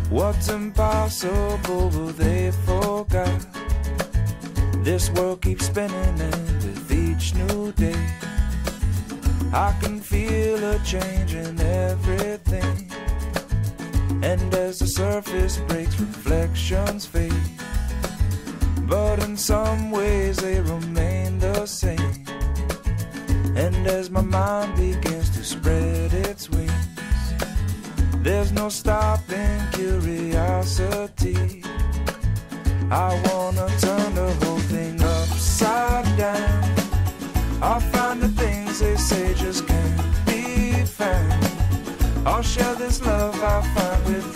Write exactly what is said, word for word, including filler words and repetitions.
What's impossible, but they forgot. This world keeps spinning, and with each new day I can feel a change in everything. And as the surface breaks, reflections fade, but in some ways they remain the same. And as my mind begins to spread its wings, there's no stopping curiosity. I wanna turn the whole thing upside down. I'll find the things they say just can't be found. I'll share this love I find with